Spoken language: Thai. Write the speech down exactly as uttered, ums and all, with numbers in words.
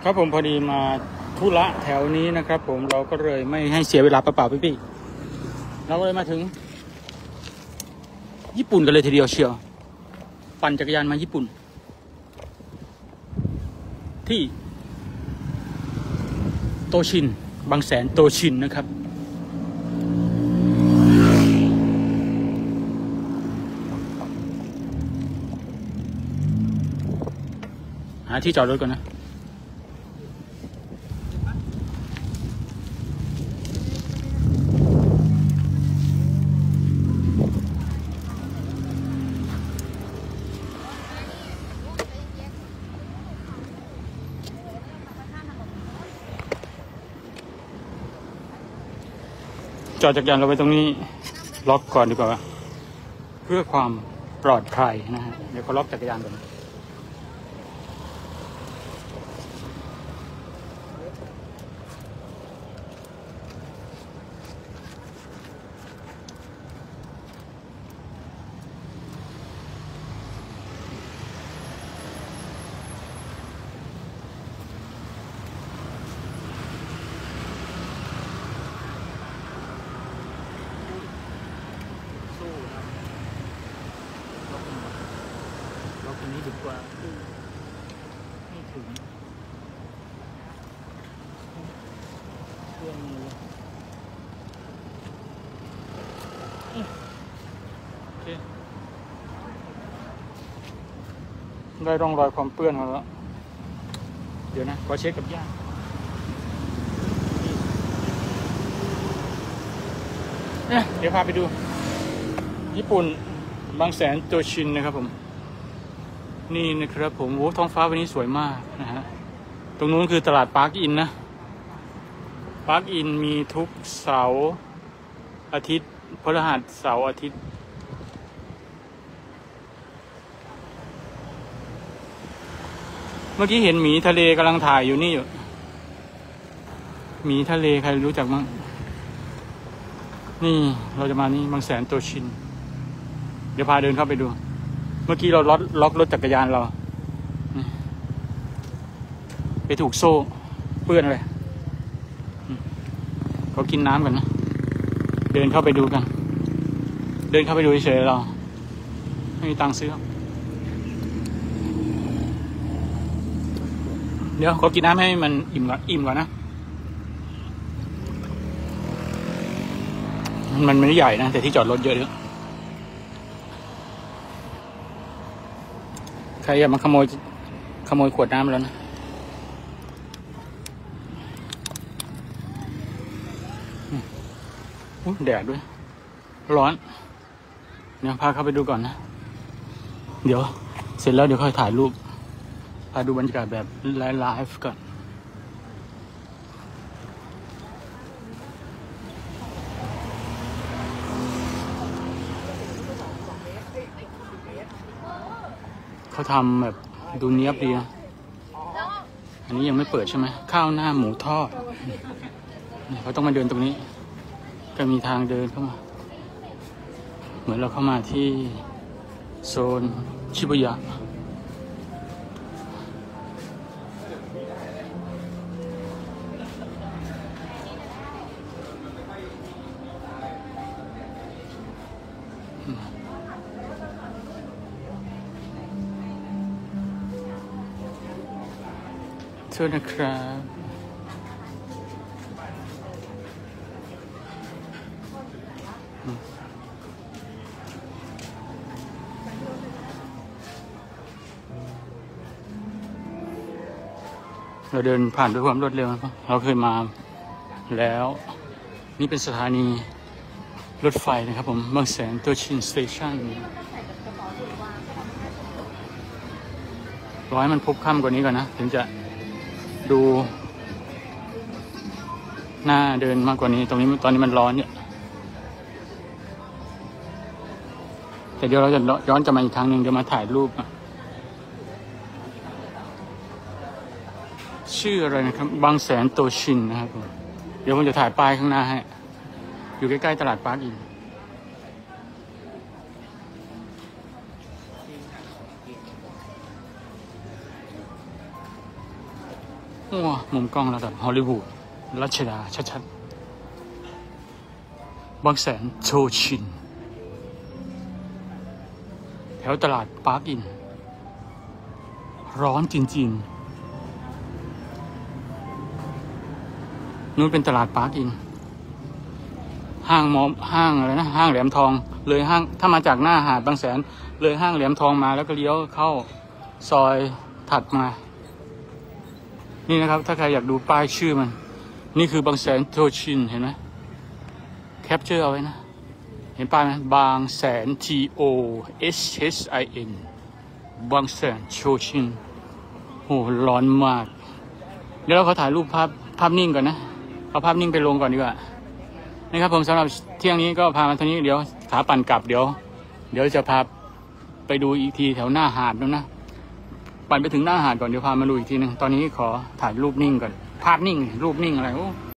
ครับผมพอดีมาธุระแถวนี้นะครับผมเราก็เลยไม่ให้เสียเวลาเปล่าๆพี่ๆเราก็เลยมาถึงญี่ปุ่นกันเลยทีเดียวเชียวปั่นจักรยานมาญี่ปุ่นที่โตชินบางแสนโตชินนะครับหาที่จอดรถก่อนนะจอดจักรยานเราไปตรงนี้ล็อกก่อนดีกว่าเพื่อความปลอดภัยนะฮะเดี๋ยวเขาล็อกจักรยานก่อนตรงนี้ดีกว่าไม่ถึงเครื่องมือโอเคได้ร่องรอยความเปื้อนมาแล้วเดี๋ยวนะขอเช็คกับย่าเนี่ยเดี๋ยวพาไปดูญี่ปุ่นบางแสนโตชินนะครับผมนี่นะครับผมโอ้ท้องฟ้าวันนี้สวยมากนะฮะตรงนู้นคือตลาดปาร์คอินนะปาร์คอินมีทุกเสาร์อาทิตย์พฤหัสเสาร์อาทิตย์เมื่อกี้เห็นหมีทะเลกำลังถ่ายอยู่นี่อยู่หมีทะเลใครรู้จักมั้งนี่เราจะมานี่บางแสนโตชินเดี๋ยวพาเดินเข้าไปดูเมื่อกี้เราล็อกล็อกรถจักรยานเราไปถูกโซ่เปื้อนเลยเขากินน้ำกันนะเดินเข้าไปดูกันเดินเข้าไปดูเฉยๆเราไม่มีตังค์ซื้อเดี๋ยวขอกินน้ำให้มันอิ่มก่อนอิ่มก่อนนะมันไม่ได้ใหญ่นะแต่ที่จอดรถเยอะเยอะใครอยากมาขโมยขโมยขวดน้ำแล้วนะอู้แดดด้วยร้อนเดี๋ยวพาเข้าไปดูก่อนนะเดี๋ยวเสร็จแล้วเดี๋ยวค่อยถ่ายรูปพาดูบรรยากาศแบบไลฟ์ก่อนเขาทำแบบดูเนี้ยบดีนะอันนี้ยังไม่เปิดใช่ไหมข้าวหน้าหมูทอดเขาต้องมาเดินตรงนี้ก็มีทางเดินเข้ามาเหมือนเราเข้ามาที่โซนชิบุยะโทษนะครับเราเดินผ่านด้วยความรวดเร็วเราเคยมาแล้วนี่เป็นสถานีรถไฟนะครับผมบางแสนโตชินสเตชันร้อยมันพบค่ำกว่านี้ก่อนนะถึงจะดูหน้าเดินมากกว่านี้ตรงนี้ตอนนี้มันร้อนเนี่ยแต่เดี๋ยวเราจะย้อนจะมาอีกครั้งหนึ่งเดี๋ยวมาถ่ายรูปชื่ออะไรนะครับบางแสนโตชินนะครับผมเดี๋ยวผมจะถ่ายป้ายข้างหน้าให้อยู่ใกล้ๆตลาดปาร์คอิน นโอ้มุมกล้องระดับฮอลลีวูดรัชดาชัดๆบางแสนโชชินแถวตลาดปาร์คอินร้อนจริงๆนู้นเป็นตลาดปาร์คอินห้างมอมห้างอะไรนะห้างแหลมทองเลยห้างถ้ามาจากหน้าหาดบางแสนเลยห้างแหลมทองมาแล้วก็เลี้ยวเข้าซอยถัดมานี่นะครับถ้าใครอยากดูป้ายชื่อมันนี่คือบางแสนโชชินเห็นไหมแคปเจอร์เอาไว้นะเห็นป้ายไหมบางแสน T O S H I N บางแสนโชชินโอ้ร้อนมากเดี๋ยวเราขอถ่ายรูปภาพภาพนิ่งก่อนนะเอาภาพนิ่งไปลงก่อนดีกว่านี่ครับผมสำหรับเที่ยงนี้ก็พามาเท่านี้เดี๋ยวขาปั่นกลับเดี๋ยวเดี๋ยวจะพาไปดูอีกทีแถวหน้าหาดนู้นนะปั่นไปถึงหน้าหาดก่อนเดี๋ยวพามาดูอีกทีนึงตอนนี้ขอถ่ายรูปนิ่งก่อนภาพนิ่งรูปนิ่งอะไรโอ้